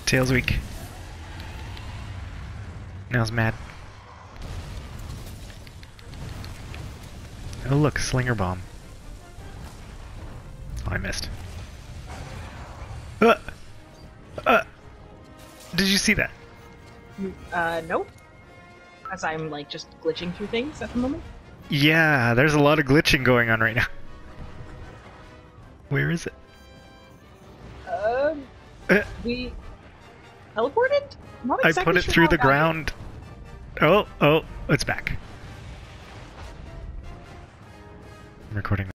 Tail's weak. Now's mad. Oh look, Slinger Bomb. Oh, I missed. Did you see that? Nope. As I'm, like, just glitching through things at the moment. Yeah, there's a lot of glitching going on right now. Where is it? We teleported? I'm not I exactly put it sure through how the it got ground. Oh, it's back. I'm recording.